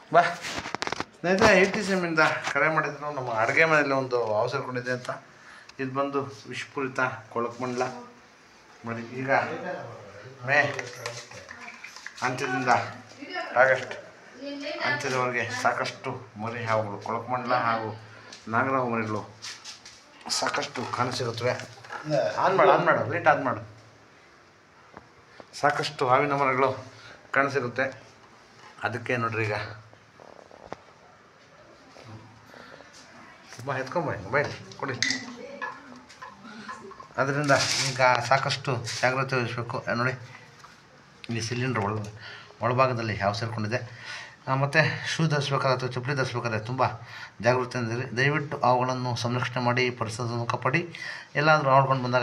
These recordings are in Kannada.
ಬಾ ಸ್ನೇಹಿತರೆ, 87 ಕರೆ ಮಾಡಿದ್ರು. ನಮ್ಮ ಅಡುಗೆ ಮನೆಯಲ್ಲಿ ಒಂದು ಅವಸರ ಕೊಂಡಿದೆ ಅಂತ. ಇದು ಬಂದು ವಿಷಪೂರಿತ ಕೊಳಕಮಂಡಲ ನೋಡಿ. ಈಗ ಮೇ ಅಂತ್ಯದಿಂದ ಆಗಸ್ಟ್ ಅಂತ್ಯದವರೆಗೆ ಸಾಕಷ್ಟು ಮರಿ ಹಾವುಗಳು, ಕೊಳಕಮಂಡಲ ಹಾಗೂ ನಾಗರಾವು ಮರಿಗಳು ಸಾಕಷ್ಟು ಕಾಣಸಿಗುತ್ತವೆ. ಆನ್ ಮಾಡು ಲೈಟ್ ಆನ್ ಮಾಡು. ಸಾಕಷ್ಟು ಹಾವಿನ ಮರಗಳು ಕಾಣಸಿಗುತ್ತೆ. ಅದಕ್ಕೆ ನೋಡ್ರಿ, ಈಗ ಎತ್ಕೊಂಬ ಮೊಬೈಲ್ ಕೊಡಿ. ಅದರಿಂದ ಈಗ ಸಾಕಷ್ಟು ಜಾಗ್ರತೆ ವಹಿಸಬೇಕು. ನೋಡಿ, ಈ ಸಿಲಿಂಡ್ರ್ ಒಳಭಾಗದಲ್ಲಿ ಹಾವು ಸೇರಿಕೊಂಡಿದೆ. ಮತ್ತು ಶೂ ಧರಿಸ್ಬೇಕಾದ್ರೆ ಅಥವಾ ಚಪ್ಪಲಿ ಧರಿಸ್ಬೇಕಾದ್ರೆ ತುಂಬ ಜಾಗೃತಿಯಿಂದಿರಿ. ದಯವಿಟ್ಟು ಅವುಗಳನ್ನು ಸಂರಕ್ಷಣೆ ಮಾಡಿ, ಪರಿಸರವನ್ನು ಕಾಪಾಡಿ. ಎಲ್ಲಾದರೂ ಆಡ್ಕೊಂಡು ಬಂದಾಗ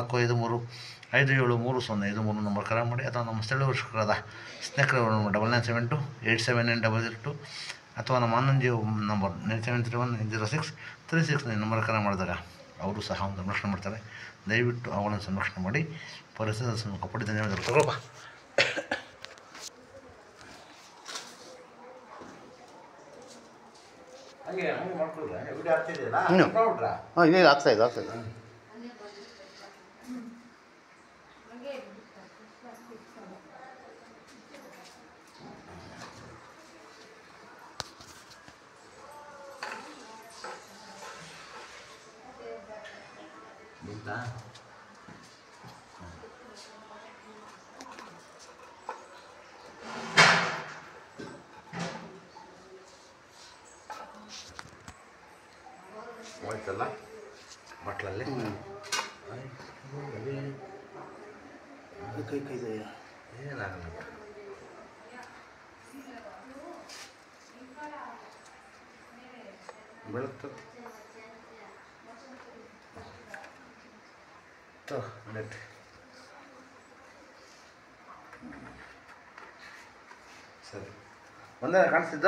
84535303 ನಂಬರ್ ಕರೆ ಮಾಡಿ, ಅಥವಾ ನಮ್ಮ ಸ್ಥಳೀಯ ವೀಕ್ಷಕರಾದ ಸ್ನೇಹಿತರು 9972879002 ಅಥವಾ ನಮ್ಮ ಆನಂದ್ ಜಿಯೋ ನಂಬರ್ 97310636 ನಂಬರ್ ಕರೆ ಮಾಡಿದಾಗ ಅವರು ಸಹ ಒಂದು ಸಂರಕ್ಷಣೆ ಮಾಡ್ತಾರೆ. ದಯವಿಟ್ಟು ಅವುಗಳನ್ನು ಸಂರಕ್ಷಣೆ ಮಾಡಿ, ಪರಿಸರದ ಕಾಪಾಡಿ. ಧನ್ಯವಾದಗಳು. ತಗೊಳ್ಬಾ. ಹಾಂ, ಇನ್ನೇ ಆಗ್ತಾಯಿದೆ. ಹೋಯ್ತಲ್ಲ ಬಟ್ಲಲ್ಲಿ. ಕೈ ಏನಾಗಲ್ಲ. ಬೆಳಕು ನೆಟ್ ಸರಿ. ಒಂದೇ ಕಾಣಿಸ್ತಿದ್ದ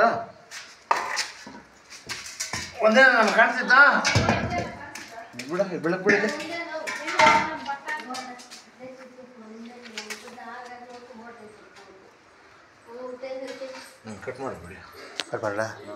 ನಾನು ಕಾಣಿಸ್ತಿದ್ದ ಬಿಡ. ಬೆಳಕು ಬಿಡಿದೆ. ಕಟ್ ಮಾಡಿ ಬಿಡಿ. ಕಟ್ ಮಾಡಲ.